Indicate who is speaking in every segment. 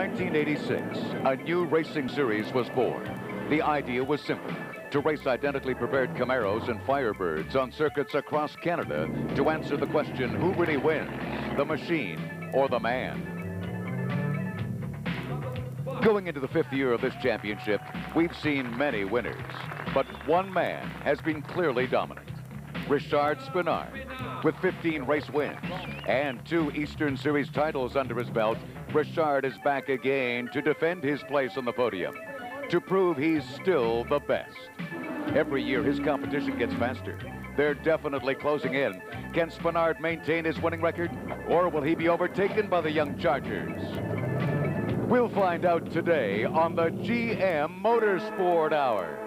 Speaker 1: 1986, a new racing series was born. The idea was simple: to race identically prepared Camaros and Firebirds on circuits across Canada to answer the question, who really wins, the machine or the man? Going into the 5th year of this championship, we've seen many winners, but one man has been clearly dominant: Richard Spinard. With 15 race wins and 2 Eastern Series titles under his belt, Richard is back again to defend his place on the podium, to prove he's still the best. Every year his competition gets faster. They're definitely closing in. Can Spinard maintain his winning record, or will he be overtaken by the young Chargers? We'll find out today on the GM Motorsport Hour.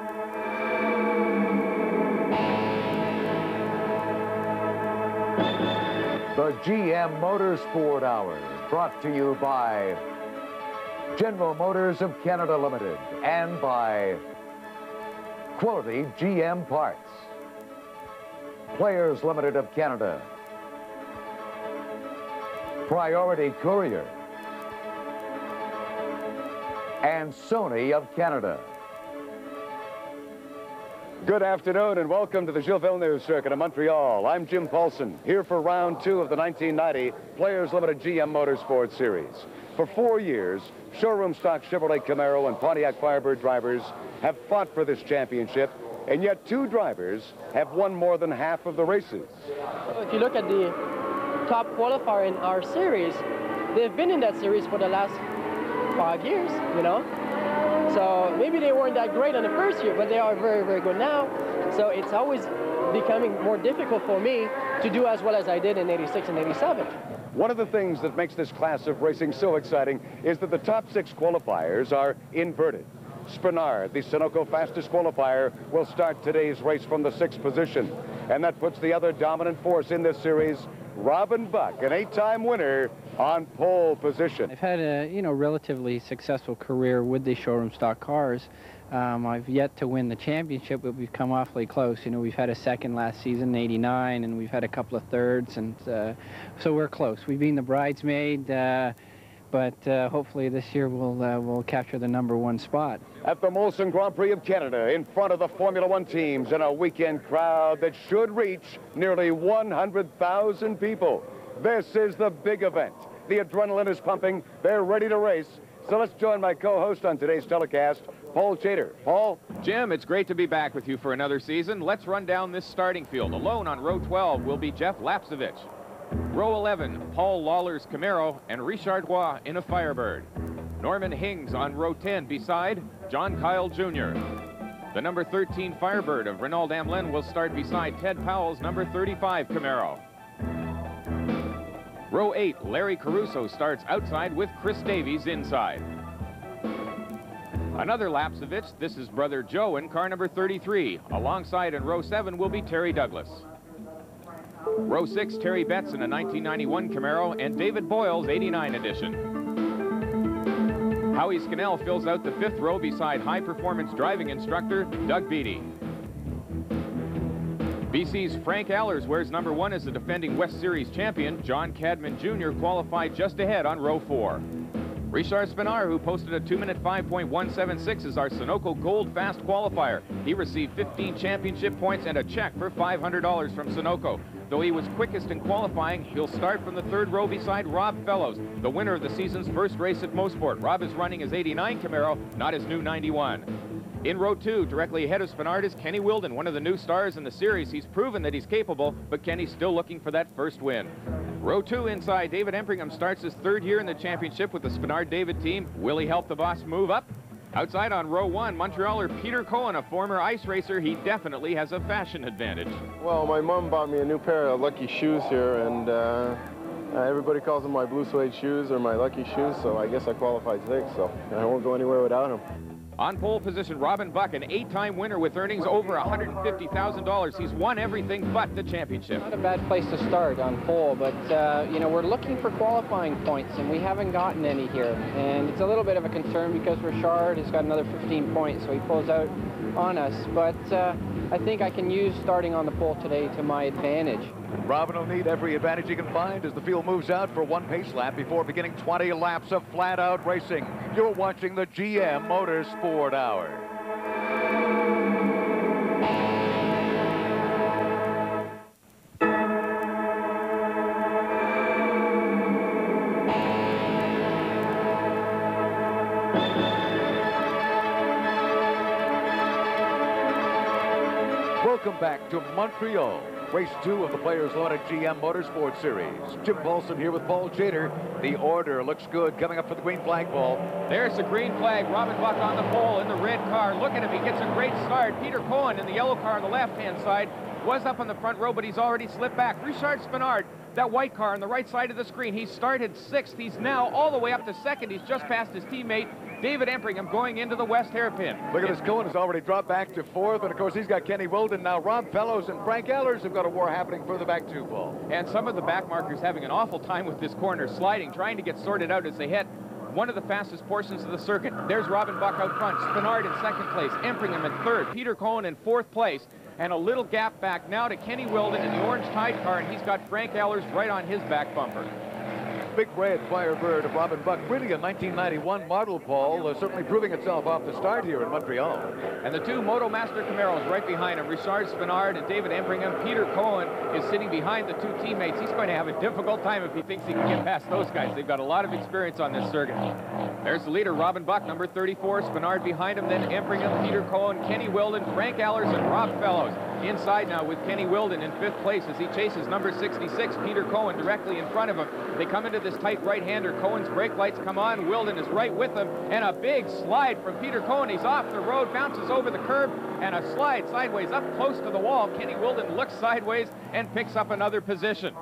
Speaker 1: The GM Motorsport Hour, brought to you by General Motors of Canada Limited and by Quality GM Parts, Players Limited of Canada, Priority Courier, and Sony of Canada. Good afternoon and welcome to the Gilles Villeneuve Circuit in Montreal. I'm Jim Paulson, here for round 2 of the 1990 Players Limited GM Motorsport Series. For 4 years, showroom stock Chevrolet Camaro and Pontiac Firebird drivers have fought for this championship, and yet 2 drivers have won more than half of the races.
Speaker 2: If you look at the top qualifier in our series, they've been in that series for the last 5 years, you know? So maybe they weren't that great on the first year, but they are very, very good now. So it's always becoming more difficult for me to do as well as I did in 86 and 87.
Speaker 1: One of the things that makes this class of racing so exciting is that the top 6 qualifiers are inverted. Spinard, the Sunoco fastest qualifier, will start today's race from the 6th position. And that puts the other dominant force in this series, Robin Buck, an 8-time winner, on pole position.
Speaker 3: I've had a relatively successful career with the showroom stock cars. I've yet to win the championship, but we've come awfully close. We've had a 2nd last season in 89, and we've had a couple of 3rds, and so we're close. We've been the bridesmaid, but hopefully this year we'll capture the #1 spot.
Speaker 1: At the Molson Grand Prix of Canada, in front of the Formula One teams and a weekend crowd that should reach nearly 100,000 people. This is the big event. The adrenaline is pumping. They're ready to race. So let's join my co-host on today's telecast, Paul Chater. Paul?
Speaker 4: Jim, it's great to be back with you for another season. Let's run down this starting field. Alone on row 12 will be Jeff Lapsevich. Row 11, Paul Lawler's Camaro and Richard Roy in a Firebird. Norman Hings on row 10 beside John Kyle Jr. The number 13 Firebird of Renaud Amlin will start beside Ted Powell's number 35 Camaro. Row 8, Larry Caruso starts outside with Chris Davies inside. Another Lapsevich, this is brother Joe in car number 33. Alongside in row 7 will be Terry Douglas. Row 6, Terry Betts in a 1991 Camaro and David Boyle's 89 edition. Howie Scannell fills out the 5th row beside high-performance driving instructor Doug Beattie. BC's Frank Allers wears number 1 as the defending West Series champion. John Cadman Jr. qualified just ahead on row 4. Richard Spinard, who posted a 2-minute 5.176, is our Sunoco Gold Fast qualifier. He received 15 championship points and a check for $500 from Sunoco. Though he was quickest in qualifying, he'll start from the 3rd row beside Rob Fellows, the winner of the season's first race at Motorsport. Rob is running his 89 Camaro, not his new 91. In row 2, directly ahead of Spinard, is Kenny Wilden, one of the new stars in the series. He's proven that he's capable, but Kenny's still looking for that first win. Row 2 inside, David Empringham starts his 3rd year in the championship with the Spinard-David team. Will he help the boss move up? Outside on row 1, Montrealer Peter Cohen, a former ice racer. He definitely has a fashion advantage.
Speaker 5: Well, my mom bought me a new pair of lucky shoes here, and everybody calls them my blue suede shoes or my lucky shoes, so I guess I qualified 6th, so I won't go anywhere without them.
Speaker 4: On pole position, Robin Buck, an 8-time winner with earnings over $150,000. He's won everything but the championship.
Speaker 3: Not a bad place to start on pole, but we're looking for qualifying points, and we haven't gotten any here. And it's a little bit of a concern because Richard has got another 15 points, so he pulls out on us. But
Speaker 2: I think I can use starting on the pole today to my advantage.
Speaker 1: Robin will need every advantage he can find as the field moves out for one pace lap before beginning 20 laps of flat-out racing. You're watching the GM Motorsport Hour. Welcome back to Montreal, race 2 of the Players Lauded GM Motorsport Series. Jim Paulson here with Paul Chater. The order looks good coming up for the green flag, Paul.
Speaker 4: There's the green flag. Robin Buck on the pole in the red car. Look at him. He gets a great start. Peter Cohen in the yellow car on the left-hand side was up on the front row, but he's already slipped back. Richard Spinard, that white car on the right side of the screen, he started 6th. He's now all the way up to 2nd. He's just passed his teammate David Empringham going into the west hairpin.
Speaker 1: Look at this, Cohen has already dropped back to 4th, and of course he's got Kenny Wilden. Now Rob Fellows and Frank Ehlers have got a war happening further back too, Paul.
Speaker 4: And some of the back markers having an awful time with this corner, sliding, trying to get sorted out as they hit one of the fastest portions of the circuit. There's Robin Buck out front, Spinard in 2nd place, Empringham in 3rd, Peter Cohen in 4th place, and a little gap back now to Kenny Wilden in the orange Tide car, and he's got Frank Ehlers right on his back bumper.
Speaker 1: Big red Firebird of Robin Buck, really a 1991 model, Paul, certainly proving itself off the start here in Montreal.
Speaker 4: And the two Motomaster Camaros right behind him, Richard Spinard and David Empringham. Peter Cohen is sitting behind the two teammates. He's going to have a difficult time if he thinks he can get past those guys. They've got a lot of experience on this circuit. There's the leader, Robin Buck, number 34, Spinard behind him, then Empringham, Peter Cohen, Kenny Wilden, Frank Ehlers, and Rob Fellows. Inside now with Kenny Wilden in 5th place as he chases number 66, Peter Cohen, directly in front of him. They come into this tight right-hander. Cohen's brake lights come on. Wilden is right with him, and a big slide from Peter Cohen. He's off the road, bounces over the curb, and a slide sideways up close to the wall. Kenny Wilden looks sideways and picks up another position.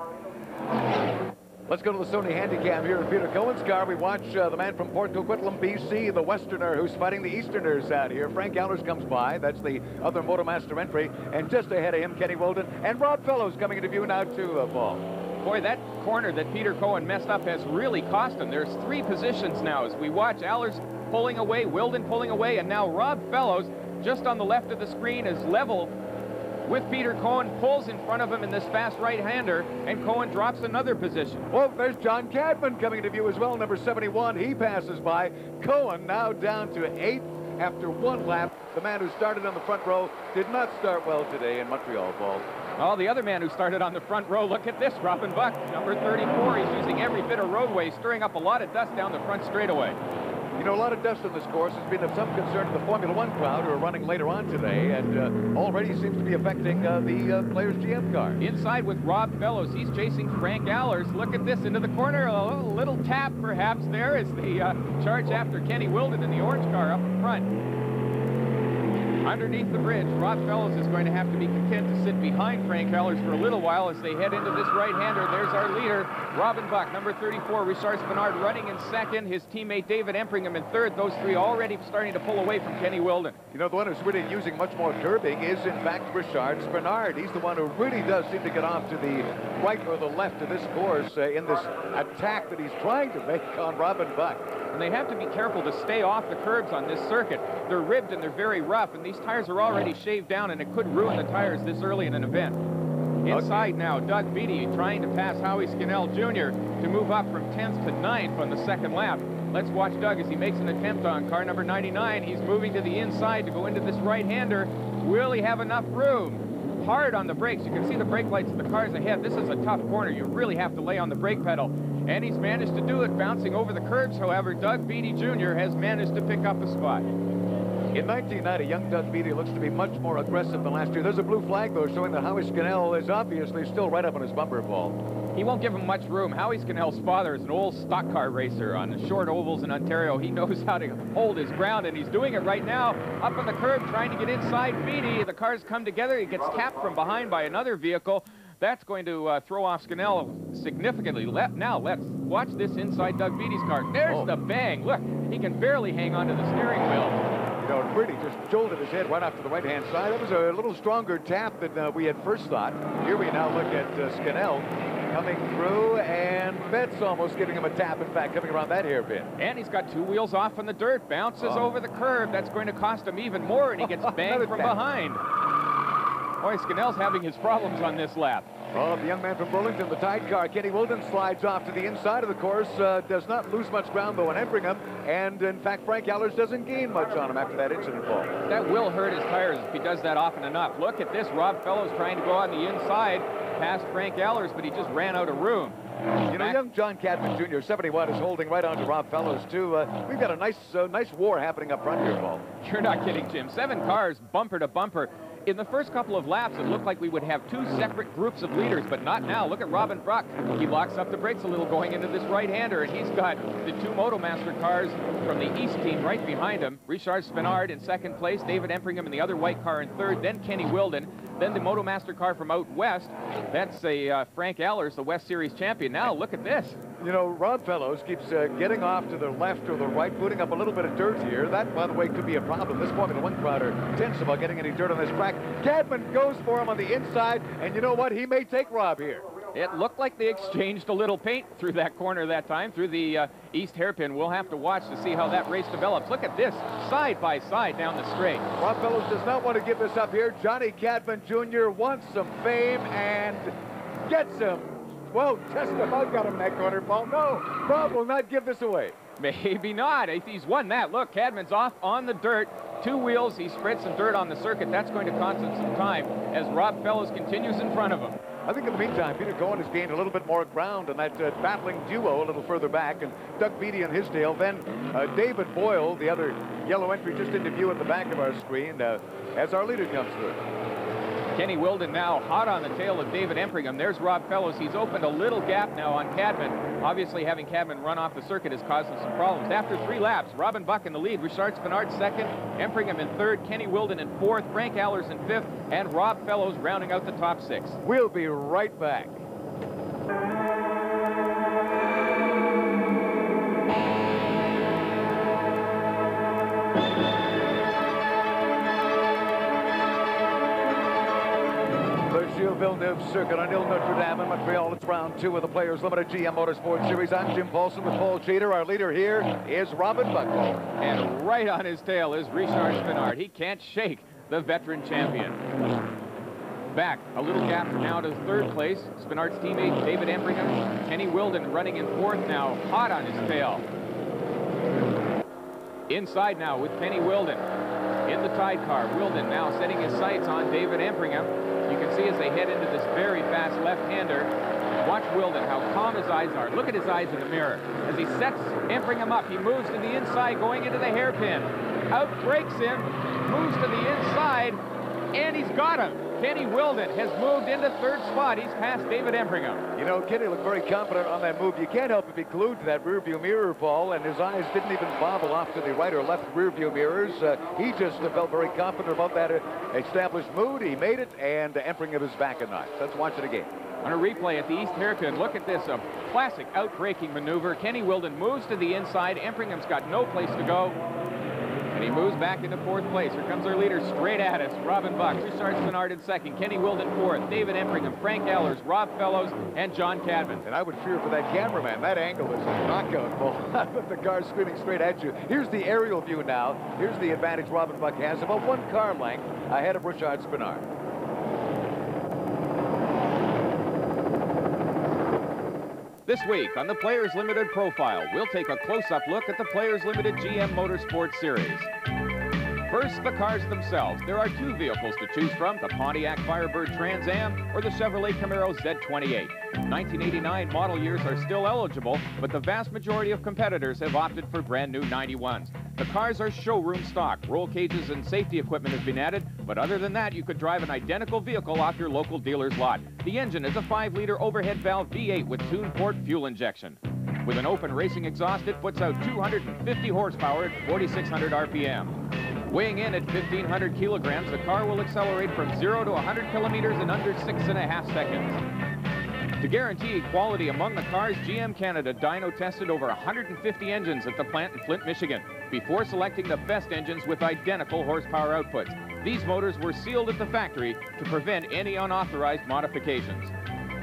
Speaker 1: Let's go to the Sony Handycam here in Peter Cohen's car. We watch the man from Port Coquitlam, BC, the Westerner who's fighting the Easterners out here. Frank Ehlers comes by. That's the other Motomaster entry. And just ahead of him, Kenny Wilden. And Rob Fellows coming into view now, too, Paul.
Speaker 4: Boy, that corner that Peter Cohen messed up has really cost him. There's 3 positions now as we watch Ehlers pulling away, Wilden pulling away, and now Rob Fellows, just on the left of the screen, is level with Peter Cohen, pulls in front of him in this fast right-hander, and Cohen drops another position.
Speaker 1: Well, there's John Cadman coming into view as well, number 71. He passes by. Cohen now down to 8th after 1 lap. The man who started on the front row did not start well today in Montreal, Paul.
Speaker 4: Oh, the other man who started on the front row, look at this, Robin Buck, number 34. He's using every bit of roadway, stirring up a lot of dust down the front straightaway.
Speaker 1: You know, a lot of dust on this course has been of some concern to the Formula One crowd who are running later on today, and already seems to be affecting the Players GM car.
Speaker 4: Inside with Rob Fellows, he's chasing Frank Ehlers. Look at this, into the corner, a little tap perhaps there as the charge after Kenny Wilden in the orange car up in front. Underneath the bridge, Rob Fellows is going to have to be content to sit behind Frank Ehlers for a little while as they head into this right-hander. There's our leader, Robin Buck, number 34, Richard Spinard running in 2nd, his teammate David Empringham in 3rd. Those 3 already starting to pull away from Kenny Wilden.
Speaker 1: You know, the one who's really using much more curbing is, in fact, Richard Spinard. He's the one who really does seem to get off to the right or the left of this course in this attack that he's trying to make on Robin Buck.
Speaker 4: And they have to be careful to stay off the curbs on this circuit. They're ribbed and they're very rough, and these tires are already shaved down, and it could ruin the tires this early in an event. Inside now, Doug Beatty trying to pass Howie Scannell Jr. to move up from 10th to 9th on the 2nd lap. Let's watch Doug as he makes an attempt on car number 99. He's moving to the inside to go into this right-hander. Will he have enough room? Hard on the brakes. You can see the brake lights of the cars ahead. This is a tough corner. You really have to lay on the brake pedal. And he's managed to do it, bouncing over the curbs. However, Doug Beatty Jr. has managed to pick up a spot.
Speaker 1: In 1990, young Doug Beatty looks to be much more aggressive than last year. There's a blue flag, though, showing that Howie Scannell is obviously still right up on his bumper, Paul.
Speaker 4: He won't give him much room. Howie Scannell's father is an old stock car racer on the short ovals in Ontario. He knows how to hold his ground, and he's doing it right now. Up on the curb, trying to get inside Beatty. The cars come together. He gets tapped from behind by another vehicle. That's going to throw off Scannell significantly. Now let's watch this inside Doug Beatty's car. There's the bang. Look, he can barely hang onto the steering wheel.
Speaker 1: You know, it really just jolted his head right off to the right-hand side. That was a little stronger tap than we had first thought. Here we now look at Scannell coming through, and Betts almost giving him a tap, in fact, coming around that hairpin.
Speaker 4: And he's got 2 wheels off on the dirt, bounces over the curb. That's going to cost him even more, and he gets banged from behind. Boy, Scannell's having his problems on this lap.
Speaker 1: Well, the young man from Burlington, the tied car, Kenny Wilden, slides off to the inside of the course, does not lose much ground, though, in Empringham, and, in fact, Frank Allers doesn't gain much on him after that incident, Paul.
Speaker 4: That will hurt his tires if he does that often enough. Look at this. Rob Fellows trying to go on the inside past Frank Allers, but he just ran out of room.
Speaker 1: You know, young John Cadman Jr., 71, is holding right on to Rob Fellows, too. We've got a nice war happening up front here, Paul.
Speaker 4: You're not kidding, Jim. 7 cars, bumper to bumper. In the first couple of laps, it looked like we would have 2 separate groups of leaders, but not now. Look at Robin Buck. He locks up the brakes a little going into this right-hander, and he's got the 2 Motomaster cars from the East team right behind him. Richard Spinard in second place, David Empringham in the other white car in third, then Kenny Wilden, then the Motomaster car from out west. That's a Frank Allers, the West Series champion. Now, look at this.
Speaker 1: You know, Rob Fellows keeps getting off to the left or the right, putting up a little bit of dirt here. That, by the way, could be a problem. This Formula One crowd are tense about getting any dirt on this track. Cadman goes for him on the inside, and you know what? He may take Rob here.
Speaker 4: It looked like they exchanged a little paint through that corner that time, through the east hairpin. We'll have to watch to see how that race develops. Look at this, side by side down the straight.
Speaker 1: Rob Fellows does not want to give this up here. Johnny Cadman Jr. wants some fame and gets him. Well, just about got him in that corner, Paul. No, Rob will not give this away.
Speaker 4: Maybe not. He's won that. Look, Cadman's off on the dirt. 2 wheels. He spread some dirt on the circuit. That's going to cost him some time as Rob Fellows continues in front of him.
Speaker 1: I think in the meantime, Peter Cohen has gained a little bit more ground in that battling duo a little further back, and Doug Beatty on his tail. Then David Boyle, the other yellow entry just into view at the back of our screen, as our leader comes through.
Speaker 4: Kenny Wilden now hot on the tail of David Empringham. There's Rob Fellows. He's opened a little gap now on Cadman. Obviously, having Cadman run off the circuit has caused him some problems. After 3 laps, Robin Buck in the lead, Richard Spinard second, Empringham in third, Kenny Wilden in fourth, Frank Allers in fifth, and Rob Fellows rounding out the top 6.
Speaker 1: We'll be right back. Villeneuve Circuit on Ile Notre Dame in Montreal. It's round 2 of the Players Limited GM Motorsport Series. I'm Jim Paulson with Paul Chater. Our leader here is Robin Buck.
Speaker 4: And right on his tail is Richard Spinard. He can't shake the veteran champion. Back a little gap now to third place. Spinard's teammate David Empringham. Kenny Wilden running in fourth now, hot on his tail. Inside now with Kenny Wilden in the tied car. Wilden now setting his sights on David Empringham. You can see as they head into this very fast left-hander. Watch Wilden, how calm his eyes are. Look at his eyes in the mirror. As he sets Empringham up, he moves to the inside, going into the hairpin. Outbreaks him, moves to the inside, and he's got him. Kenny Wilden has moved into third spot. He's passed David Empringham.
Speaker 1: You know, Kenny looked very confident on that move. You can't help but be glued to that rearview mirror, Paul, and his eyes didn't even bobble off to the right or left rearview mirrors. He just felt very confident about that established mood. He made it, and Empringham is back a notch. Let's watch it again.
Speaker 4: On a replay at the east hairpin, look at this, a classic outbreaking maneuver. Kenny Wilden moves to the inside. Empringham's got no place to go. And he moves back into fourth place. Here comes our leader straight at us. Robin Buck, Richard Spinard in second, Kenny Wilden fourth, David Empringham, Frank Allers, Rob Fellows, and John Cadman.
Speaker 1: And I would fear for that cameraman. That angle is a knockout ball. With the car screaming straight at you. Here's the aerial view now. Here's the advantage Robin Buck has, about 1 car length ahead of Richard Spinard.
Speaker 4: This week on the Players Limited Profile, we'll take a close-up look at the Players Limited GM Motorsport Series. First, the cars themselves. There are 2 vehicles to choose from, the Pontiac Firebird Trans Am or the Chevrolet Camaro Z28. 1989 model years are still eligible, but the vast majority of competitors have opted for brand new 91s. The cars are showroom stock. Roll cages and safety equipment have been added, but other than that, you could drive an identical vehicle off your local dealer's lot. The engine is a 5-liter overhead valve V8 with tune port fuel injection. With an open racing exhaust, it puts out 250 horsepower at 4,600 RPM. Weighing in at 1,500 kilograms, the car will accelerate from 0 to 100 kilometers in under 6.5 seconds. To guarantee equality among the cars, GM Canada dyno tested over 150 engines at the plant in Flint, Michigan, before selecting the best engines with identical horsepower outputs. These motors were sealed at the factory to prevent any unauthorized modifications.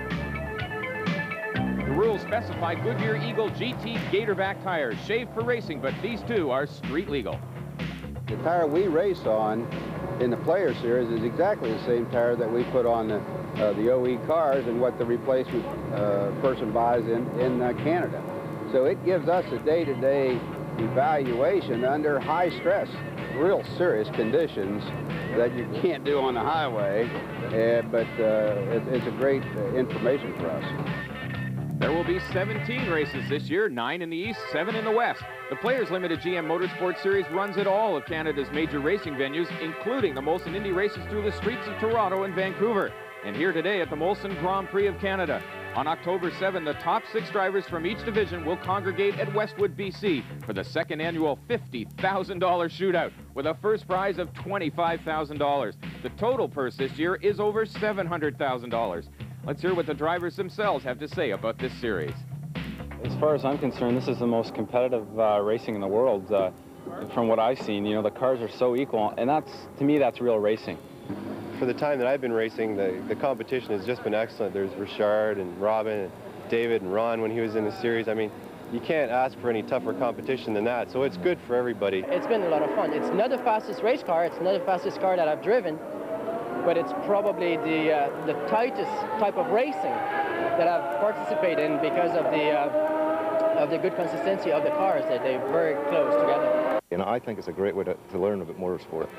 Speaker 4: The rules specify Goodyear Eagle GT Gatorback tires, shaved for racing, but these 2 are street legal.
Speaker 6: The tire we race on in the Player Series is exactly the same tire that we put on the OE cars and what the replacement person buys in Canada. So it gives us a day-to-day evaluation under high stress, real serious conditions that you can't do on the highway, but it's a great information for us.
Speaker 4: There will be 17 races this year, 9 in the East, 7 in the West. The Players Limited GM Motorsport Series runs at all of Canada's major racing venues, including the Molson Indy races through the streets of Toronto and Vancouver. And here today at the Molson Grand Prix of Canada. On October 7, the top 6 drivers from each division will congregate at Westwood, BC for the second annual $50,000 shootout with a first prize of $25,000. The total purse this year is over $700,000. Let's hear what the drivers themselves have to say about this series.
Speaker 7: As far as I'm concerned, this is the most competitive racing in the world. From what I've seen, you know, the cars are so equal, and to me, that's real racing.
Speaker 5: For the time that I've been racing, the competition has just been excellent. There's Richard and Robin and David and Ron when he was in the series. I mean, you can't ask for any tougher competition than that, so it's good for everybody.
Speaker 2: It's been a lot of fun. It's not the fastest race car, it's not the fastest car that I've driven, but it's probably the tightest type of racing that I've participated in because of the good consistency of the cars, that they're very close together.
Speaker 8: You know, I think it's a great way to learn about motorsport.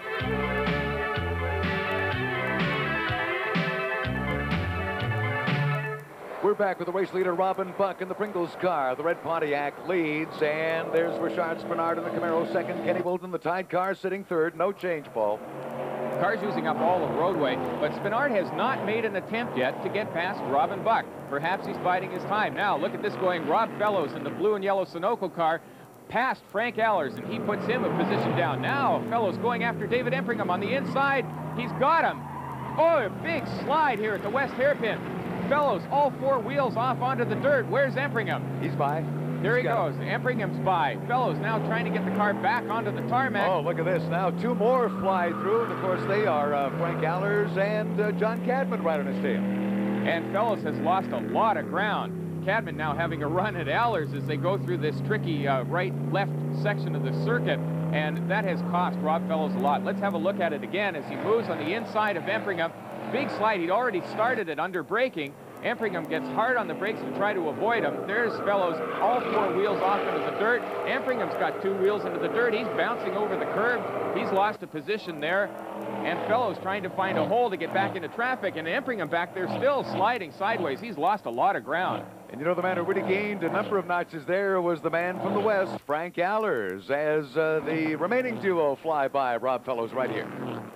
Speaker 1: We're back with the race leader, Robin Buck, in the Pringles car. The red Pontiac leads, and there's Richard Spinard in the Camaro second. Kenny Bolton, the tied car, sitting third. No change, Paul.
Speaker 4: Car's using up all of roadway, but Spinard has not made an attempt yet to get past Robin Buck. Perhaps he's biding his time. Now, look at this going. Rob Fellows in the blue and yellow Sunoco car past Frank Allers, and he puts him a position down. Now, Fellows going after David Empringham on the inside. He's got him. Oh, a big slide here at the west hairpin. Fellows, all 4 wheels off onto the dirt. Where's Empringham?
Speaker 1: He's by.
Speaker 4: There he goes. Empringham's by. Fellows now trying to get the car back onto the tarmac.
Speaker 1: Oh, look at this. Now 2 more fly through, and of course they are Frank Allers and John Cadman right on his tail.
Speaker 4: And Fellows has lost a lot of ground. Cadman now having a run at Allers as they go through this tricky right-left section of the circuit, and that has cost Rob Fellows a lot. Let's have a look at it again as he moves on the inside of Empringham. Big slide. He'd already started it under braking. Empringham gets hard on the brakes to try to avoid him. There's Fellows, all 4 wheels off into the dirt. Empringham's got 2 wheels into the dirt. He's bouncing over the curb. He's lost a position there. And Fellows trying to find a hole to get back into traffic. And Empringham back there still sliding sideways. He's lost a lot of ground.
Speaker 1: And you know, the man who really gained a number of notches there was the man from the west, Frank Allers, as the remaining duo fly by Rob Fellows right here.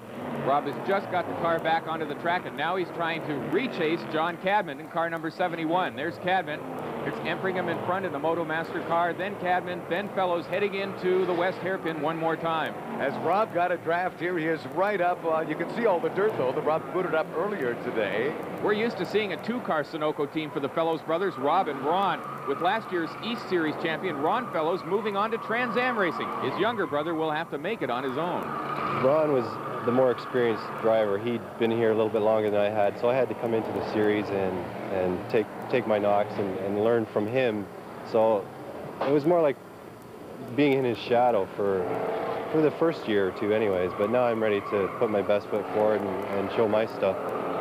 Speaker 4: Rob has just got the car back onto the track, and now he's trying to rechase John Cadman in car number 71. There's Cadman. There's Empringham in front in the Motomaster car, then Cadman, then Fellows heading into the west hairpin one more time.
Speaker 1: As Rob got a draft here, he is right up. You can see all the dirt, though, that Rob booted up earlier today.
Speaker 4: We're used to seeing a 2-car Sunoco team for the Fellows brothers, Rob and Ron, with last year's East Series champion Ron Fellows moving on to Trans Am racing. His younger brother will have to make it on his own.
Speaker 5: Ron was the more experienced driver. He'd been here a little bit longer than I had, so I had to come into the series and take my knocks and learn from him. So it was more like being in his shadow for the first year or 2 anyways, but now I'm ready to put my best foot forward and show my stuff.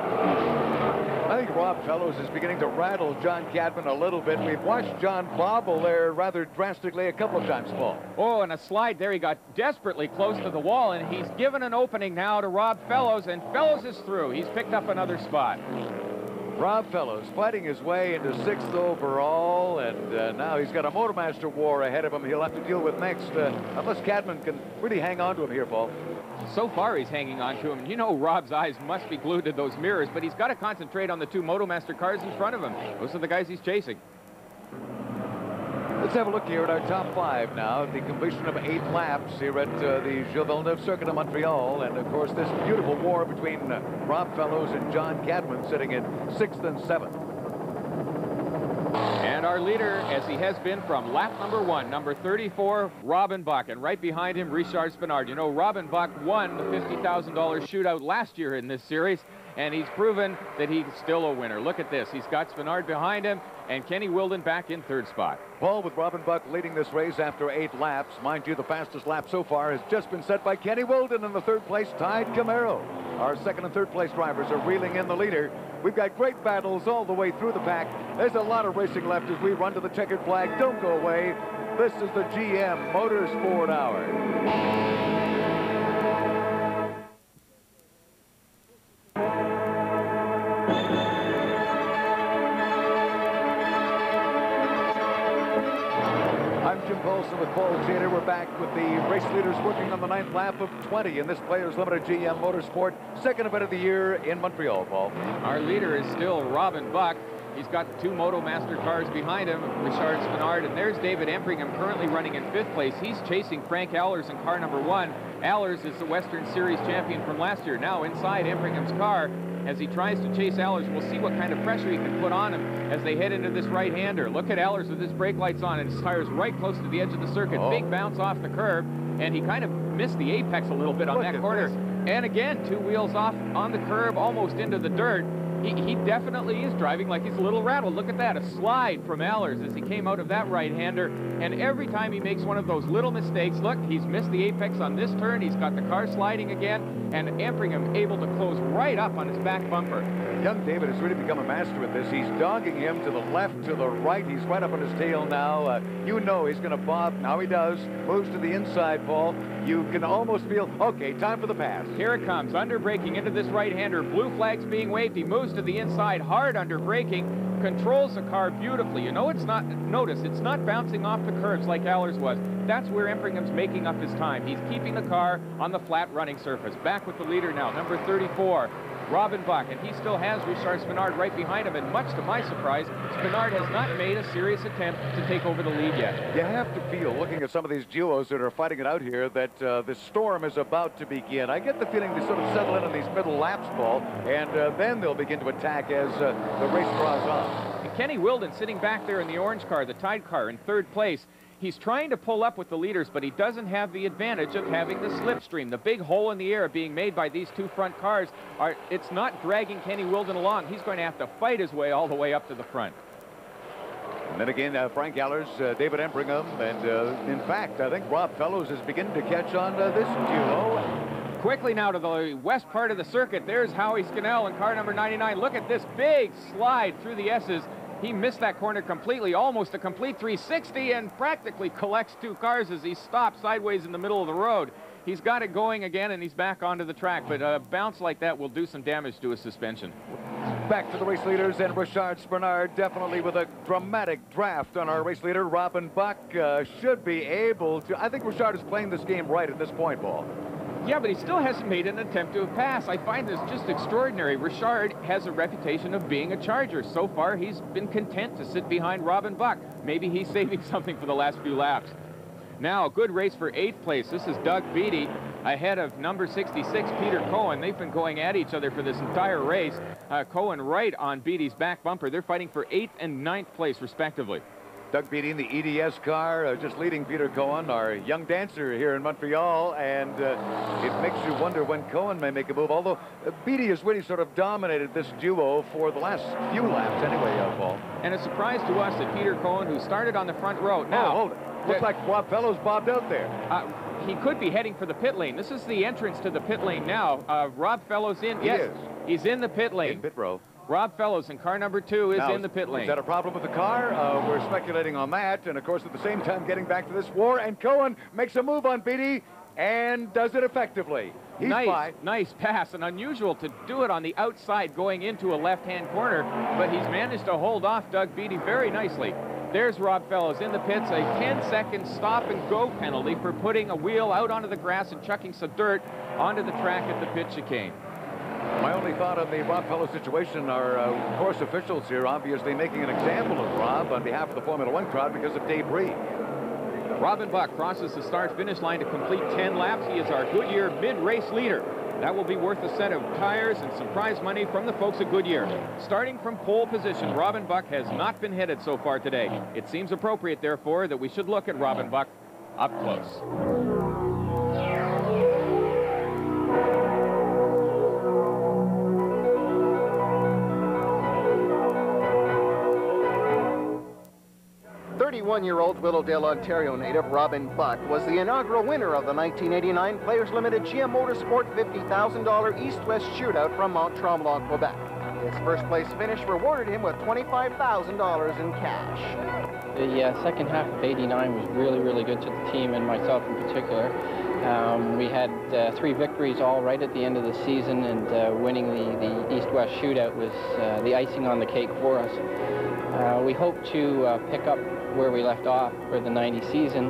Speaker 1: I think Rob Fellows is beginning to rattle John Cadman a little bit. We've watched John bobble there rather drastically a couple of times, Paul.
Speaker 4: Oh, and a slide there. He got desperately close to the wall, and he's given an opening now to Rob Fellows, and Fellows is through. He's picked up another spot.
Speaker 1: Rob Fellows fighting his way into 6th overall, and now he's got a Motormaster war ahead of him he'll have to deal with next, unless Cadman can really hang on to him here, Paul.
Speaker 4: So far, he's hanging on to him. You know, Rob's eyes must be glued to those mirrors, but he's got to concentrate on the 2 Motomaster cars in front of him. Those are the guys he's chasing.
Speaker 1: Let's have a look here at our top 5 now. The completion of 8 laps here at the Gilles Villeneuve Circuit of Montreal. And, of course, this beautiful war between Rob Fellows and John Cadman sitting in 6th and 7th.
Speaker 4: And our leader, as he has been from lap number 1, number 34, Robin Buck. And right behind him, Richard Spinard. You know, Robin Buck won the $50,000 shootout last year in this series, and he's proven that he's still a winner. Look at this. He's got Spinard behind him, and Kenny Wilden back in third spot.
Speaker 1: Paul, with Robin Buck leading this race after 8 laps. Mind you, the fastest lap so far has just been set by Kenny Wilden in the third place, Tide Camaro. Our second and third place drivers are reeling in the leader. We've got great battles all the way through the pack. There's a lot of racing left as we run to the checkered flag. Don't go away. This is the GM Motorsport Hour. With Paul Chater, we're back with the race leaders working on the 9th lap of 20 in this Players Limited GM Motorsport, second event of the year in Montreal, Paul.
Speaker 4: Our leader is still Robin Buck. He's got the 2 Moto Master cars behind him, Richard Spinard, and there's David Empringham currently running in 5th place. He's chasing Frank Allers in car number 1. Allers is the Western Series champion from last year. Now inside Empringham's car, as he tries to chase Allers, we'll see what kind of pressure he can put on him as they head into this right-hander. Look at Allers with his brake lights on, and his tires right close to the edge of the circuit. Big bounce off the curb, and he kind of missed the apex a little bit on that corner. And again, 2 wheels off on the curb, almost into the dirt. He definitely is driving like he's a little rattled. Look at that, a slide from Allers as he came out of that right-hander. And every time he makes one of those little mistakes, look, he's missed the apex on this turn. He's got the car sliding again, and Empringham able to close right up on his back bumper.
Speaker 1: Young David has really become a master at this. He's dogging him to the left, to the right. He's right up on his tail now. You know he's going to bob. Now he does. Moves to the inside, Paul. You can almost feel, okay, time for the pass.
Speaker 4: Here it comes, under braking into this right-hander. Blue flag's being waved. He moves to the inside, hard under braking, controls the car beautifully. You know, it's not, notice, it's not bouncing off the curves like Allers was. That's where Empringham's making up his time. He's keeping the car on the flat running surface. Back with the leader now, number 34. Robin Buck, and he still has Richard Spinard right behind him, and much to my surprise, Spinard has not made a serious attempt to take over the lead yet.
Speaker 1: You have to feel, looking at some of these duos that are fighting it out here, that the storm is about to begin. I get the feeling they sort of settle in on these middle laps, Paul, and then they'll begin to attack as the race draws on.
Speaker 4: And Kenny Wilden sitting back there in the orange car, the Tide car, in 3rd place. He's trying to pull up with the leaders, but he doesn't have the advantage of having the slipstream. The big hole in the air being made by these 2 front cars, it's not dragging Kenny Wilden along. He's going to have to fight his way all the way up to the front.
Speaker 1: And then again, Frank Allers, David Empringham, and in fact, I think Rob Fellows is beginning to catch on this duo.
Speaker 4: Quickly now to the west part of the circuit. There's Howie Scannell in car number 99. Look at this big slide through the S's. He missed that corner completely, almost a complete 360, and practically collects 2 cars as he stops sideways in the middle of the road. He's got it going again, and he's back onto the track, but a bounce like that will do some damage to his suspension.
Speaker 1: Back to the race leaders, and Richard Spinard definitely with a dramatic draft on our race leader. Robin Buck should be able to... I think Richard is playing this game right at this point, Paul.
Speaker 4: Yeah, but he still hasn't made an attempt to pass. I find this just extraordinary. Richard has a reputation of being a charger. So far, he's been content to sit behind Robin Buck. Maybe he's saving something for the last few laps. Now, a good race for 8th place. This is Doug Beatty ahead of number 66, Peter Cohen. They've been going at each other for this entire race. Cohen right on Beatty's back bumper. They're fighting for 8th and 9th place, respectively.
Speaker 1: Doug Beatty in the EDS car, just leading Peter Cohen, our young dancer here in Montreal, and it makes you wonder when Cohen may make a move, although Beatty has really sort of dominated this duo for the last few laps anyway, Paul.
Speaker 4: And a surprise to us that Peter Cohen, who started on the front row, now...
Speaker 1: hold it. Looks like Rob Fellows bobbed out there.
Speaker 4: He could be heading for the pit lane. This is the entrance to the pit lane now. Rob Fellows in. Yes, he's in the pit lane.
Speaker 1: In pit row.
Speaker 4: Rob Fellows in car number 2 is
Speaker 1: now,
Speaker 4: in the pit lane.
Speaker 1: Is that a problem with the car? We're speculating on that. And, of course, at the same time, getting back to this war. And Cohen makes a move on Beatty and does it effectively. He's
Speaker 4: nice pass. And unusual to do it on the outside going into a left-hand corner. But he's managed to hold off Doug Beatty very nicely. There's Rob Fellows in the pits. A 10-second stop-and-go penalty for putting a wheel out onto the grass and chucking some dirt onto the track at the pit chicane.
Speaker 1: My only thought on the Rob Fellows situation are course officials here obviously making an example of Rob on behalf of the Formula 1 crowd because of debris.
Speaker 4: Robin Buck crosses the start-finish line to complete 10 laps. He is our Goodyear mid-race leader. That will be worth a set of tires and some prize money from the folks at Goodyear. Starting from pole position, Robin Buck has not been headed so far today. It seems appropriate, therefore, that we should look at Robin Buck up close.
Speaker 9: 31-year-old Willowdale, Ontario native Robin Buck was the inaugural winner of the 1989 Players Limited GM Motorsport $50,000 East-West Shootout from Montreal, Quebec. His first place finish rewarded him with $25,000 in cash.
Speaker 3: The second half of '89 was really good to the team and myself in particular. We had 3 victories all right at the end of the season, and winning the East-West Shootout was the icing on the cake for us. We hope to pick up where we left off for the '90 season.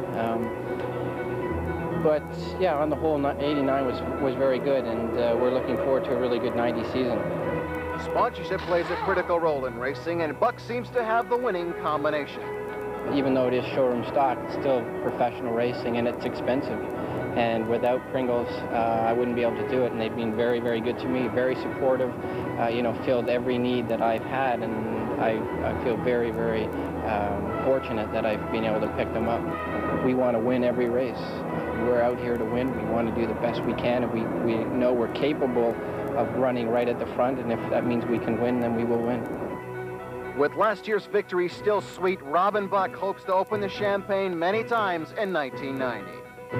Speaker 3: But yeah, on the whole, '89 was very good, and we're looking forward to a really good '90 season.
Speaker 9: Sponsorship plays a critical role in racing, and Buck seems to have the winning combination.
Speaker 3: Even though it is showroom stock, it's still professional racing, and it's expensive. And without Pringles, I wouldn't be able to do it. And they've been very good to me, very supportive. You know, filled every need that I've had, and I feel very fortunate that I've been able to pick them up. We want to win every race. We're out here to win. We want to do the best we can, and we know we're capable of running right at the front, and if that means we can win, then we will win.
Speaker 9: With last year's victory still sweet, Robin Buck hopes to open the champagne many times in 1990.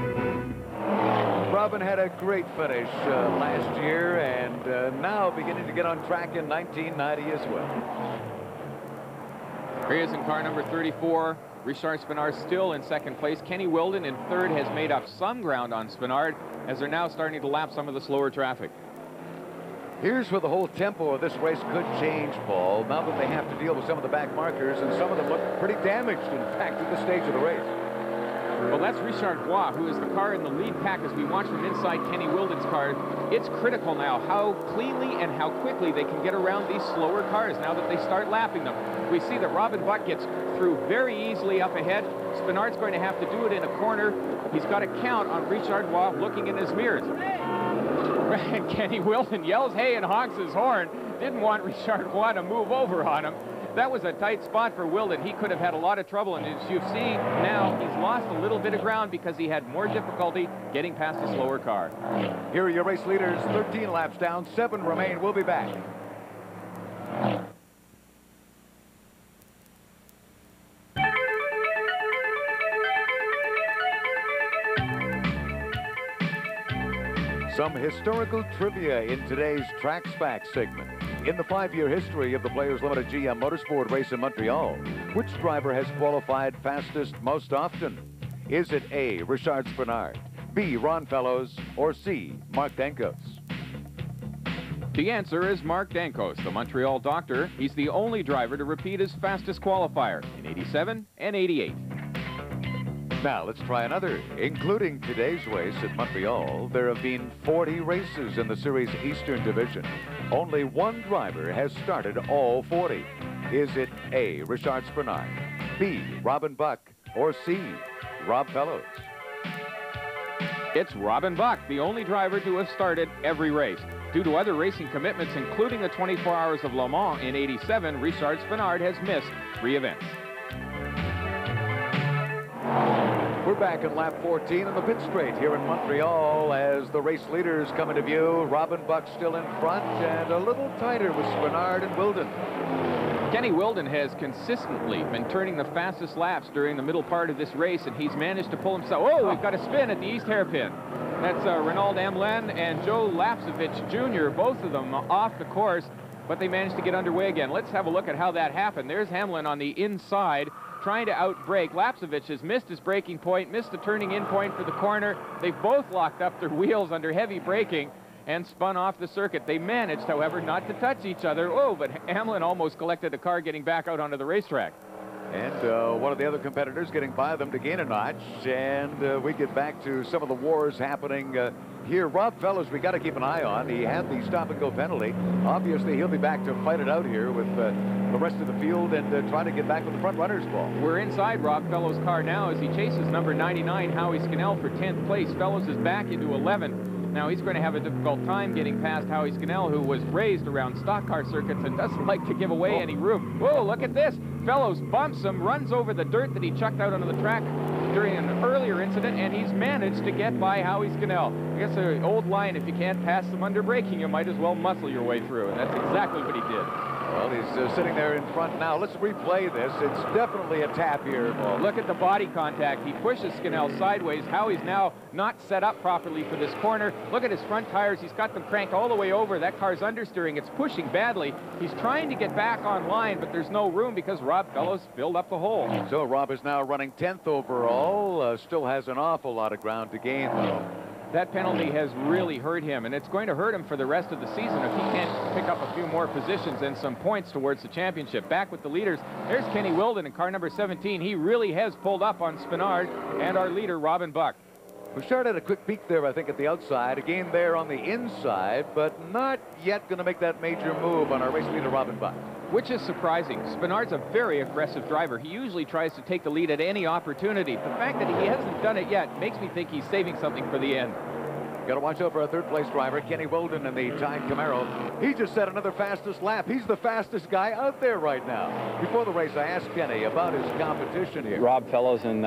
Speaker 1: Robin had a great finish last year, and now beginning to get on track in 1990 as well.
Speaker 4: Here he is in car number 34. Richard Spinard still in second place. Kenny Wilden in third has made up some ground on Spinard as they're now starting to lap some of the slower traffic.
Speaker 1: Here's where the whole tempo of this race could change, Paul, now that they have to deal with some of the back markers, and some of them look pretty damaged, in fact, at this stage of the race.
Speaker 4: Well, that's Richard Bois, who is the car in the lead pack as we watch from inside Kenny Wilden's car. It's critical now how cleanly and how quickly they can get around these slower cars now that they start lapping them. We see that Robin Buck gets through very easily up ahead. Spinard's going to have to do it in a corner. He's got to count on Richard Bois looking in his mirrors. And Kenny Wilden yells hey and honks his horn. Didn't want Richard Bois to move over on him. That was a tight spot for Wilden. He could have had a lot of trouble, and as you see now, he's lost a little bit of ground because he had more difficulty getting past the slower car.
Speaker 1: Here are your race leaders, 13 laps down, 7 remain. We'll be back. Some historical trivia in today's Tracks Back segment. In the 5-year history of the Players Limited GM Motorsport race in Montreal, which driver has qualified fastest most often? Is it A, Richard Spinard, B, Ron Fellows, or C, Mark Dankos?
Speaker 4: The answer is Mark Dankos, the Montreal doctor. He's the only driver to repeat his fastest qualifier in '87 and '88.
Speaker 1: Now, let's try another. Including today's race at Montreal, there have been 40 races in the series Eastern Division. Only one driver has started all 40. Is it A, Richard Spinard, B, Robin Buck, or C, Rob Fellows?
Speaker 4: It's Robin Buck, the only driver to have started every race. Due to other racing commitments, including the 24 Hours of Le Mans in '87, Richard Spinard has missed 3 events.
Speaker 1: We're back in lap 14 on the pit straight here in Montreal as the race leaders come into view. Robin Buck still in front and a little tighter with Spinard and Wilden.
Speaker 4: Kenny Wilden has consistently been turning the fastest laps during the middle part of this race, and he's managed to pull himself. Oh, we've got a spin at the East hairpin. That's Renaud Hamelin and Joe Lapsevich Jr., both of them off the course, but they managed to get underway again. Let's have a look at how that happened. There's Hamelin on the inside, trying to outbrake. Lapsevich has missed his braking point, missed the turning in point for the corner. They've both locked up their wheels under heavy braking and spun off the circuit. They managed, however, not to touch each other. Oh, but Hamelin almost collected the car getting back out onto the racetrack.
Speaker 1: And one of the other competitors getting by them to gain a notch. And we get back to some of the wars happening here. Rob Fellows, we got to keep an eye on. He had the stop-and-go penalty. Obviously, he'll be back to fight it out here with the rest of the field and try to get back with the front runners' ball.
Speaker 4: We're inside Rob Fellows' car now as he chases number 99, Howie Scannell, for 10th place. Fellows is back into 11th. Now he's going to have a difficult time getting past Howie Scannell, who was raised around stock car circuits and doesn't like to give away any room. Whoa, look at this. Fellows bumps him, runs over the dirt that he chucked out onto the track during an earlier incident, and he's managed to get by Howie Scannell. I guess the old line, if you can't pass them under braking, you might as well muscle your way through, and that's exactly what he did.
Speaker 1: Well, he's sitting there in front now. Let's replay this. It's definitely a tap here, Paul.
Speaker 4: Look at the body contact. He pushes Scannell sideways. Howie's now not set up properly for this corner. Look at his front tires. He's got them cranked all the way over. That car's understeering. It's pushing badly. He's trying to get back on line, but there's no room because Rob Fellows filled up the hole.
Speaker 1: So Rob is now running 10th overall. Still has an awful lot of ground to gain, though.
Speaker 4: That penalty has really hurt him, and it's going to hurt him for the rest of the season if he can't pick up a few more positions and some points towards the championship. Back with the leaders, there's Kenny Wilden in car number 17. He really has pulled up on Spinard and our leader, Robin Buck.
Speaker 1: Bouchard had a quick peek there, I think, at the outside. Again there on the inside, but not yet going to make that major move on our race leader, Robin Buck.
Speaker 4: Which is surprising. Spinard's a very aggressive driver. He usually tries to take the lead at any opportunity. The fact that he hasn't done it yet makes me think he's saving something for the end.
Speaker 1: Got to watch out for our third-place driver, Kenny Wilden, in the Tide Camaro. He just set another fastest lap. He's the fastest guy out there right now. Before the race, I asked Kenny about his competition here.
Speaker 7: Rob Fellows and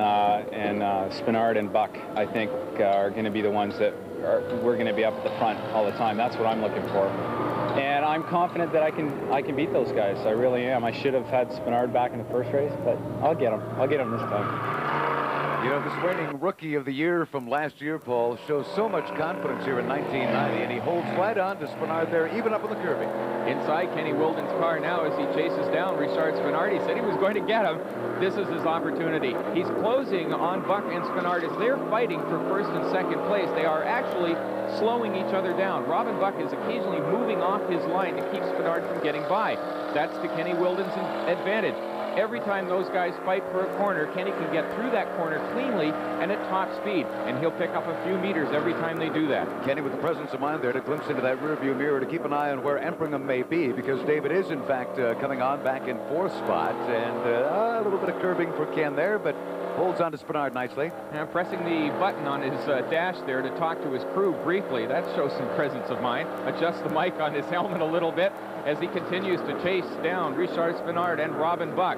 Speaker 7: Spinard and Buck, I think, are going to be the ones that we're going to be up at the front all the time. That's what I'm looking for. And I'm confident that I can beat those guys. I really am. I should have had Spinard back in the first race, but I'll get him. I'll get him this time.
Speaker 1: You know, this reigning Rookie of the Year from last year, Paul, shows so much confidence here in 1990, and he holds right on to Spinard there, even up on the curbing.
Speaker 4: Inside Kenny Wilden's car now as he chases down Richard Spinard. He said he was going to get him. This is his opportunity. He's closing on Buck and Spinard as they're fighting for first and second place. They are actually slowing each other down. Robin Buck is occasionally moving off his line to keep Spinard from getting by. That's to Kenny Wilden's advantage. Every time those guys fight for a corner, Kenny can get through that corner cleanly and at top speed, and he'll pick up a few meters every time they do that.
Speaker 1: Kenny with the presence of mind there to glimpse into that rearview mirror to keep an eye on where Empringham may be, because David is, in fact, coming on back in fourth spot, and a little bit of curbing for Ken there, but holds on to Spinard nicely.
Speaker 4: And pressing the button on his dash there to talk to his crew briefly. That shows some presence of mind. Adjusts the mic on his helmet a little bit as he continues to chase down Richard Spinard and Robin Buck.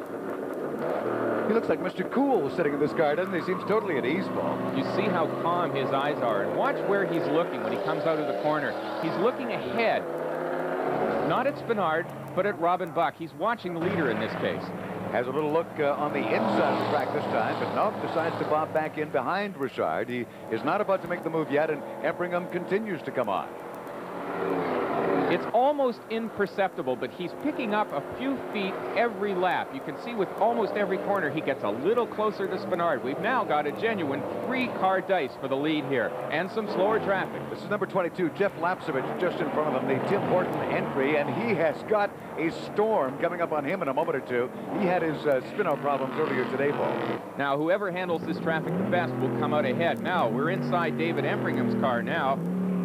Speaker 1: He looks like Mr. Cool sitting in this car, doesn't he? Seems totally at ease, Paul.
Speaker 4: You see how calm his eyes are, and watch where he's looking when he comes out of the corner. He's looking ahead, not at Spinard, but at Robin Buck. He's watching the leader in this case.
Speaker 1: Has a little look on the inside of the track this time, but no, decides to bob back in behind Richard. He is not about to make the move yet, and Empringham continues to come on.
Speaker 4: It's almost imperceptible, but he's picking up a few feet every lap. You can see with almost every corner he gets a little closer to Spinard. We've now got a genuine three-car dice for the lead here, and some slower traffic.
Speaker 1: This is number 22, Jeff Lapsevich, just in front of him, the Tim Horton entry, and he has got a storm coming up on him in a moment or two. He had his spin-out problems earlier today, Paul.
Speaker 4: Now, whoever handles this traffic the best will come out ahead. Now, we're inside David Empringham's car now.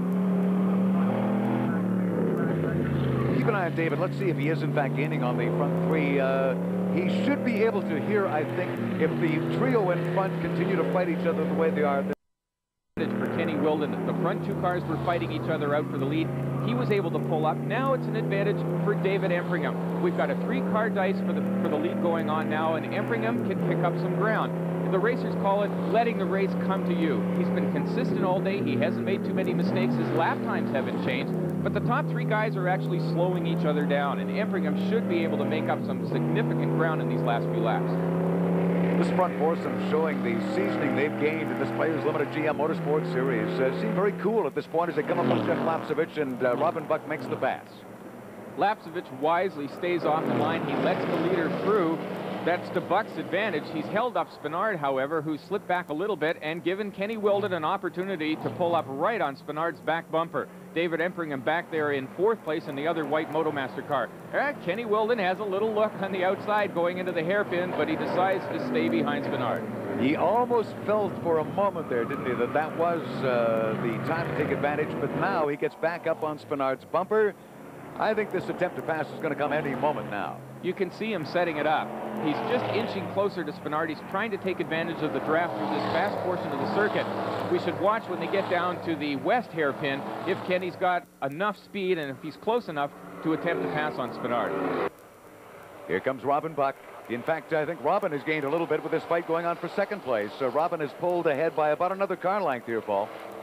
Speaker 1: Keep an eye on David. Let's see if he is, in fact, gaining on the front three. He should be able to hear, I think, if the trio in front continue to fight each other the way they are.
Speaker 4: For Kenny Wilden, the front two cars were fighting each other out for the lead. He was able to pull up. Now it's an advantage for David Empringham. We've got a three-car dice for the lead going on now, and Empringham can pick up some ground. The racers call it letting the race come to you. He's been consistent all day. He hasn't made too many mistakes. His lap times haven't changed, but the top three guys are actually slowing each other down, and Empringham should be able to make up some significant ground in these last few laps.
Speaker 1: This front foursome showing the seasoning they've gained in this Players Limited GM Motorsport Series seem very cool at this point as they come up with Jeff Lapsevich, and Robin Buck makes the pass.
Speaker 4: Lapsevich wisely stays off the line. He lets the leader through. That's to Buck's advantage. He's held up Spinard, however, who slipped back a little bit and given Kenny Wilden an opportunity to pull up right on Spinard's back bumper. David Empringham back there in fourth place in the other white Motomaster car. Kenny Wilden has a little look on the outside going into the hairpin, but he decides to stay behind Spinard.
Speaker 1: He almost felt for a moment there, didn't he, that was the time to take advantage, but now he gets back up on Spinard's bumper. I think this attempt to pass is going to come any moment now.
Speaker 4: You can see him setting it up. He's just inching closer to Spinard. He's trying to take advantage of the draft through this fast portion of the circuit. We should watch when they get down to the west hairpin if Kenny's got enough speed and if he's close enough to attempt to pass on Spinard.
Speaker 1: Here comes Robin Buck. In fact, I think Robin has gained a little bit with this fight going on for second place. So Robin is pulled ahead by about another car length here, Paul.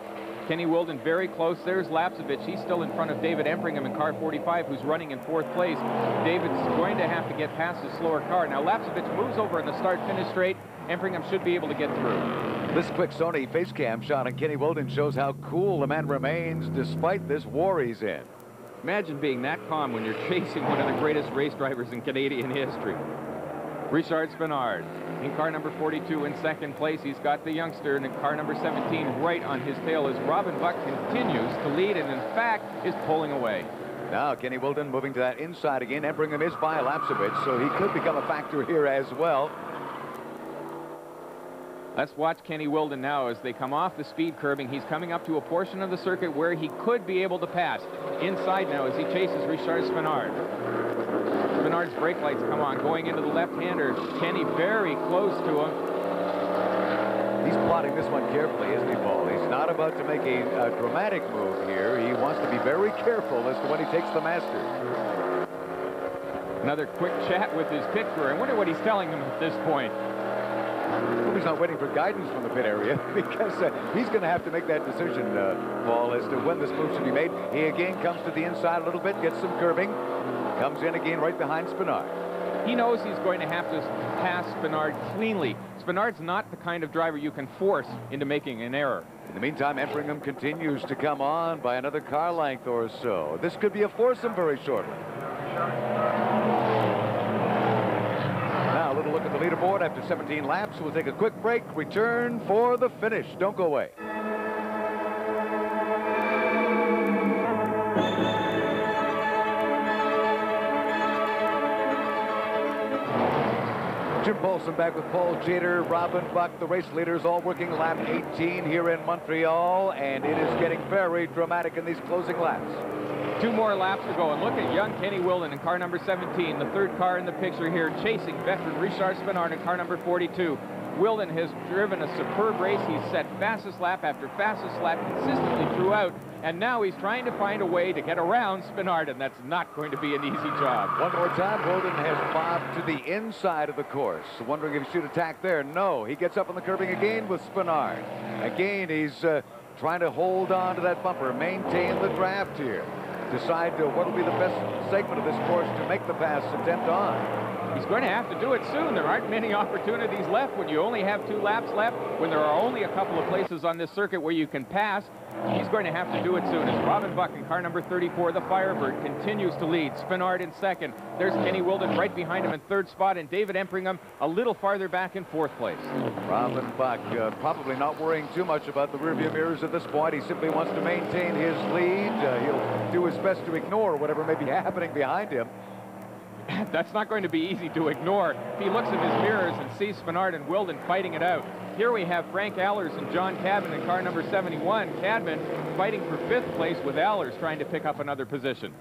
Speaker 4: Kenny Wilden very close. There's Lapsevich. He's still in front of David Empringham in car 45, who's running in 4th place. David's going to have to get past his slower car. Now Lapsevich moves over in the start-finish straight. Empringham should be able to get through.
Speaker 1: This quick Sony face cam shot on Kenny Wilden shows how cool the man remains despite this war he's in.
Speaker 4: Imagine being that calm when you're chasing one of the greatest race drivers in Canadian history. Richard Spinard in car number 42 in 2nd place. He's got the youngster in car number 17 right on his tail as Robin Buck continues to lead and in fact is pulling away.
Speaker 1: Now Kenny Wilden moving to that inside again. Empringham is by Lapsevich, so he could become a factor here as well.
Speaker 4: Let's watch Kenny Wilden now as they come off the speed curbing. He's coming up to a portion of the circuit where he could be able to pass. Inside now as he chases Richard Spinard. Spinard's brake lights come on, going into the left-hander. Kenny very close to him.
Speaker 1: He's plotting this one carefully, isn't he, Paul? He's not about to make a dramatic move here. He wants to be very careful as to when he takes the Masters.
Speaker 4: Another quick chat with his pit crew. I wonder what he's telling them at this point.
Speaker 1: Hope he's not waiting for guidance from the pit area because he's going to have to make that decision, Paul, as to when this move should be made. He again comes to the inside a little bit, gets some curbing, comes in again right behind Spinard.
Speaker 4: He knows he's going to have to pass Spinard cleanly. Spinard's not the kind of driver you can force into making an error.
Speaker 1: In the meantime, Empringham continues to come on by another car length or so. This could be a foursome very shortly. Now, a little look at the leaderboard after 17 laps. We'll take a quick break, return for the finish. Don't go away. Jim Paulson back with Paul Chater, Robin Buck, the race leaders, all working lap 18 here in Montreal, and it is getting very dramatic in these closing laps.
Speaker 4: 2 more laps to go, and look at young Kenny Wilden in car number 17, the 3rd car in the picture here, chasing veteran Richard Spinard in car number 42. Wilden has driven a superb race. He's set fastest lap after fastest lap consistently throughout, and now he's trying to find a way to get around Spinard, and that's not going to be an easy job.
Speaker 1: One more time, Wilden has bobbed to the inside of the course. Wondering if he should attack there. No, he gets up on the curbing again with Spinard. Again, he's trying to hold on to that bumper, maintain the draft here. Decide what will be the best segment of this course to make the pass attempt on.
Speaker 4: He's going to have to do it soon. There aren't many opportunities left when you only have 2 laps left, when there are only a couple of places on this circuit where you can pass. He's going to have to do it soon as Robin Buck in car number 34, the Firebird, continues to lead. Spinard in 2nd. There's Kenny Wilden right behind him in 3rd spot, and David Empringham a little farther back in 4th place.
Speaker 1: Robin Buck probably not worrying too much about the rearview mirrors at this point. He simply wants to maintain his lead. He'll do his best to ignore whatever may be happening behind him.
Speaker 4: That's not going to be easy to ignore. If he looks at his mirrors and sees Spinard and Wilden fighting it out. Here we have Frank Allers and John Cadman in car number 71. Cadman fighting for 5th place with Allers trying to pick up another position.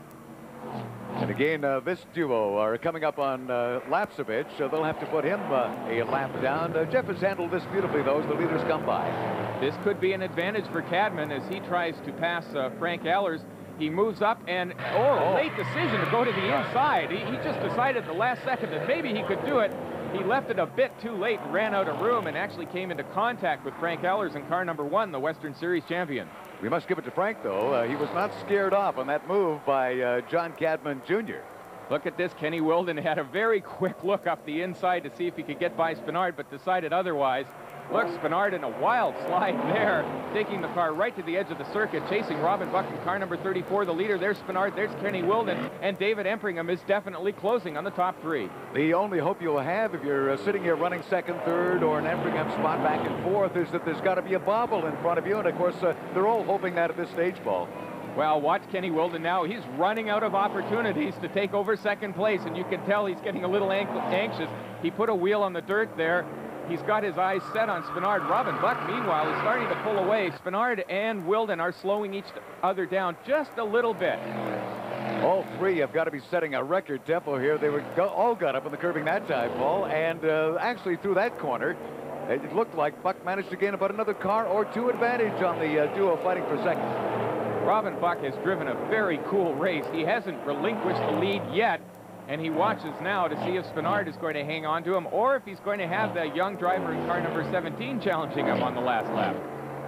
Speaker 1: And again, this duo are coming up on Lapsevich. They'll have to put him a lap down. Jeff has handled this beautifully, though, as the leaders come by.
Speaker 4: This could be an advantage for Cadman as he tries to pass Frank Allers. He moves up and, late decision to go to the inside. He just decided the last second that maybe he could do it. He left it a bit too late and ran out of room and actually came into contact with Frank Allers in car number 1, the Western Series champion.
Speaker 1: We must give it to Frank, though. He was not scared off on that move by John Cadman Jr.
Speaker 4: Look at this. Kenny Wilden had a very quick look up the inside to see if he could get by Spinard, but decided otherwise. Look, Spinard in a wild slide there, taking the car right to the edge of the circuit, chasing Robin Buck in car number 34, the leader. There's Spinard, there's Kenny Wilden, and David Empringham is definitely closing on the top 3.
Speaker 1: The only hope you'll have if you're sitting here running 2nd, 3rd, or an Empringham spot back and forth is that there's got to be a bobble in front of you, and of course, they're all hoping that at this stage, Paul.
Speaker 4: Well, watch Kenny Wilden now. He's running out of opportunities to take over 2nd place, and you can tell he's getting a little anxious. He put a wheel on the dirt there. He's got his eyes set on Spinard. Robin Buck, meanwhile, is starting to pull away. Spinard and Wilden are slowing each other down just a little bit.
Speaker 1: All 3 have got to be setting a record tempo here. They all got up on the curbing that time, Paul, and actually through that corner, it looked like Buck managed to gain about another car or 2 advantage on the duo fighting for 2nd.
Speaker 4: Robin Buck has driven a very cool race. He hasn't relinquished the lead yet. And he watches now to see if Spinard is going to hang on to him or if he's going to have the young driver in car number 17 challenging him on the last lap.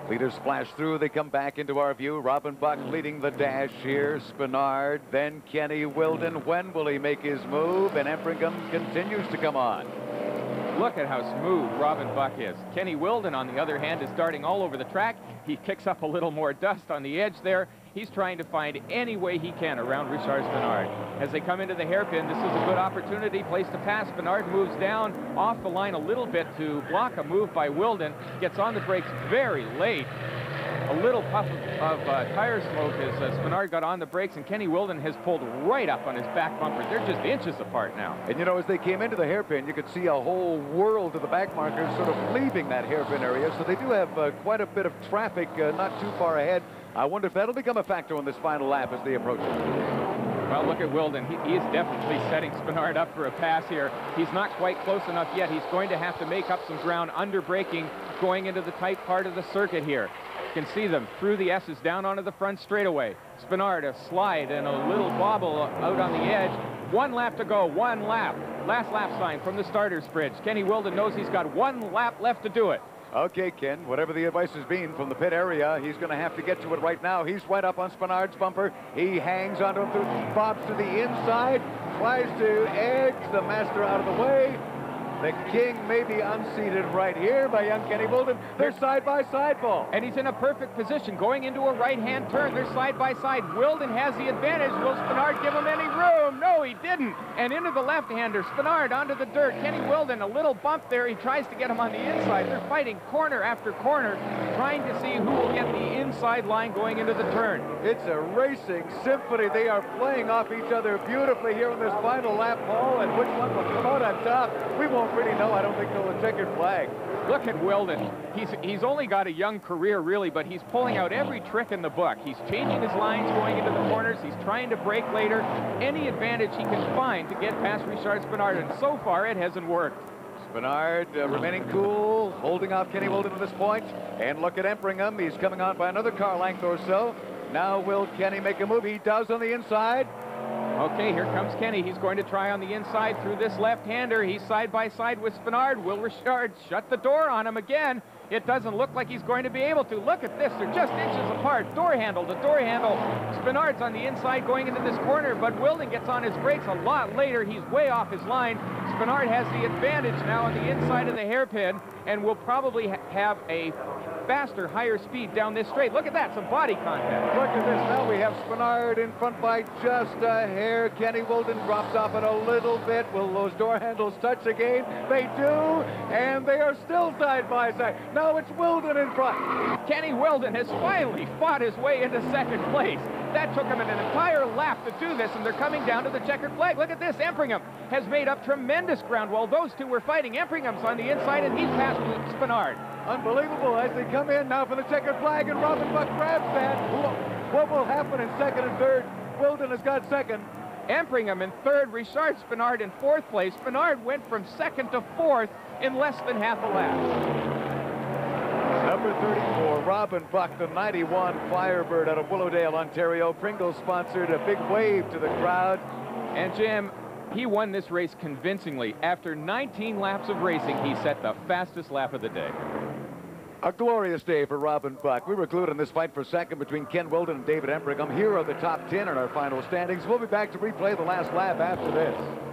Speaker 1: Leaders splash through. They come back into our view. Robin Buck leading the dash here. Spinard, then Kenny Wilden. When will he make his move? And Empringham continues to come on.
Speaker 4: Look at how smooth Robin Buck is. Kenny Wilden, on the other hand, is darting all over the track. He kicks up a little more dust on the edge there. He's trying to find any way he can around Richard Spinard. As they come into the hairpin, this is a good opportunity, place to pass. Spinard moves down off the line a little bit to block a move by Wilden. Gets on the brakes very late. A little puff of tire smoke as Spinard got on the brakes, and Kenny Wilden has pulled right up on his back bumper. They're just inches apart now.
Speaker 1: And you know, as they came into the hairpin, you could see a whole world of the back markers sort of leaving that hairpin area. So they do have quite a bit of traffic not too far ahead. I wonder if that'll become a factor on this final lap as they approach it.
Speaker 4: Well, look at Wilden. He is definitely setting Spinard up for a pass here. He's not quite close enough yet. He's going to have to make up some ground under braking going into the tight part of the circuit here. You can see them through the S's down onto the front straightaway. Spinard, a slide and a little bobble out on the edge. 1 lap to go, 1 lap. Last lap sign from the starter's bridge. Kenny Wilden knows he's got 1 lap left to do it.
Speaker 1: Okay, Ken, whatever the advice has been from the pit area, he's going to have to get to it right now. He's right up on Spinard's bumper. He hangs onto him, bobs to the inside, tries to edge the master out of the way. The king may be unseated right here by young Kenny Wilden. They're side-by-side, Paul.
Speaker 4: And he's in a perfect position going into a right-hand turn. They're side-by-side. Wilden has the advantage. Will Spinard give him any room? No, he didn't. And into the left-hander. Spinard onto the dirt. Kenny Wilden, a little bump there. He tries to get him on the inside. They're fighting corner after corner, trying to see who will get the inside line going into the turn.
Speaker 1: It's a racing symphony. They are playing off each other beautifully here in this final lap, Paul, and which one will come out on top? We won't really know. I don't think they'll have checkered flag.
Speaker 4: Look at Wilden. He's only got a young career, really, but he's pulling out every trick in the book. He's changing his lines going into the corners. He's trying to brake later. Any advantage he can find to get past Richard Spinard, and so far it hasn't worked.
Speaker 1: Spinard remaining cool, holding off Kenny Wilden at this point. And look at Empringham. He's coming on by another car length or so. Now will Kenny make a move? He does on the inside.
Speaker 4: Okay, here comes Kenny. He's going to try on the inside through this left-hander. He's side-by-side with Spinard. Will Richard shut the door on him again? It doesn't look like he's going to be able to. Look at this. They're just inches apart. Door handle to door handle. Spinard's on the inside going into this corner, but Wilden gets on his brakes a lot later. He's way off his line. Spinard has the advantage now on the inside of the hairpin and will probably have a faster, higher speed down this straight. Look at that, some body contact.
Speaker 1: Look at this. Now we have Spinard in front by just a hair. Kenny Wilden drops off it a little bit. Will those door handles touch again? They do, and they are still side by side. Now it's Wilden in front.
Speaker 4: Kenny Wilden has finally fought his way into second place. That took him an entire lap to do this, and they're coming down to the checkered flag. Look at this. Empringham has made up tremendous ground while those two were fighting. Empringham's on the inside, and he's past Spinard.
Speaker 1: Unbelievable as they come in now for the checkered flag, and Robin Buck grabs that. What will happen in second and third? Wilden has got second.
Speaker 4: Empringham in third, Richard Spinard in fourth place. Spinard went from second to fourth in less than half a lap.
Speaker 1: Number 34, Robin Buck, the 91 Firebird out of Willowdale, Ontario. Pringles sponsored a big wave to the crowd.
Speaker 4: And Jim, he won this race convincingly. After 19 laps of racing, he set the fastest lap of the day.
Speaker 1: A glorious day for Robin Buck. We were glued in this fight for second between Ken Wilden and David Empringham. Here are the top 10 in our final standings. We'll be back to replay the last lap after this.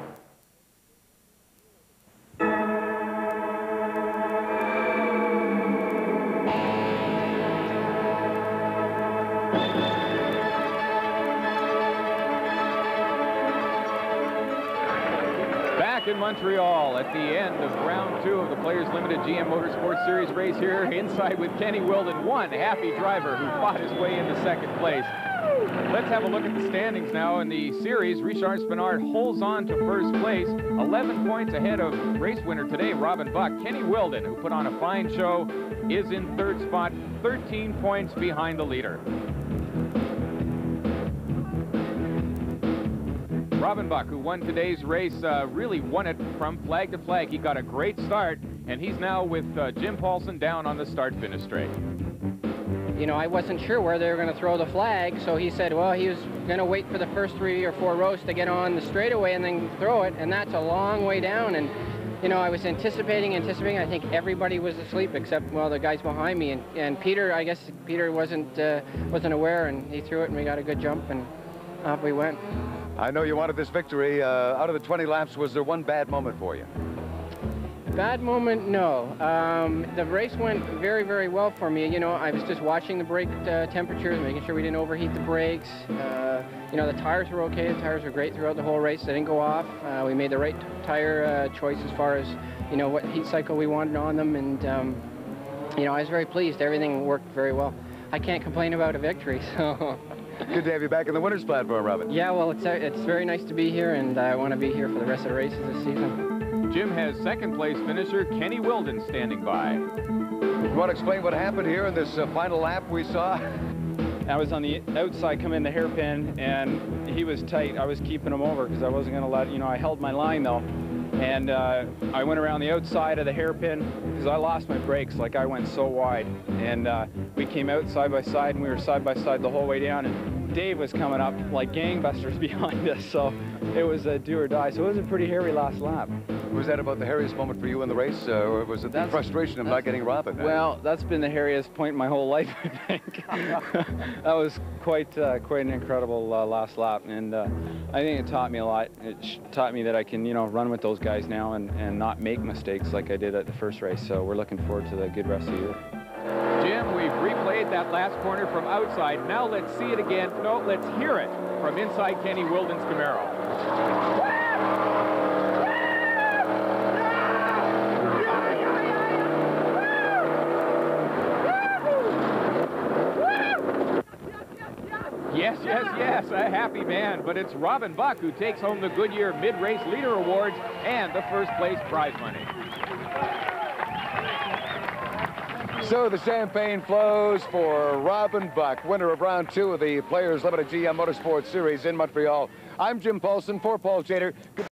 Speaker 4: In Montreal at the end of round 2 of the Players Limited GM Motorsport Series race here inside with Kenny Wilden, one happy driver who fought his way into second place. Let's have a look at the standings now in the series. Richard Spinard holds on to first place, 11 points ahead of race winner today, Robin Buck. Kenny Wilden, who put on a fine show, is in third spot, 13 points behind the leader. Robin Buck, who won today's race, really won it from flag to flag. He got a great start, and he's now with Jim Paulson down on the start-finish straight.
Speaker 3: You know, I wasn't sure where they were going to throw the flag, so he said, well, he was going to wait for the first 3 or 4 rows to get on the straightaway and then throw it, and that's a long way down. And, you know, I was anticipating. I think everybody was asleep except, well, the guys behind me. And Peter, I guess Peter wasn't aware, and he threw it, and we got a good jump, and off we went.
Speaker 1: I know you wanted this victory. Out of the 20 laps, was there one bad moment for you?
Speaker 3: Bad moment, no. The race went very, very well for me. You know, I was just watching the brake temperatures, making sure we didn't overheat the brakes. You know, the tires were okay. The tires were great throughout the whole race. They didn't go off. We made the right tire choice as far as, you know, what heat cycle we wanted on them. And, you know, I was very pleased. Everything worked very well. I can't complain about a victory, so...
Speaker 1: Good to have you back in the winner's platform, Robin.
Speaker 3: Yeah, well, it's very nice to be here, and I want to be here for the rest of the races this season.
Speaker 4: Jim has second-place finisher Kenny Wilden standing by.
Speaker 1: You want to explain what happened here in this final lap we saw?
Speaker 7: I was on the outside coming in the hairpin, and he was tight. I was keeping him over because I wasn't going to let, you know, I held my line, though. And I went around the outside of the hairpin because I lost my brakes. Like, I went so wide. And we came out side by side, and we were side by side the whole way down. And Dave was coming up like gangbusters behind us. So it was a do or die. So it was a pretty hairy last lap.
Speaker 1: Was that about the hairiest moment for you in the race, or was it the frustration of not getting Robin?
Speaker 7: Well, that's been the hairiest point in my whole life, I think. That was quite an incredible last lap, and I think it taught me a lot. It taught me that I can, you know, run with those guys now and not make mistakes like I did at the first race. So we're looking forward to the good rest of the year.
Speaker 4: Jim, we've replayed that last corner from outside. Now let's see it again. No, let's hear it from inside Kenny Wilden's Camaro. Yes, yes, yes, a happy man, but it's Robin Buck who takes home the Goodyear Mid-Race Leader Awards and the first place prize money.
Speaker 1: So the champagne flows for Robin Buck, winner of round 2 of the Players Limited GM Motorsport Series in Montreal. I'm Jim Paulson for Paul Chater.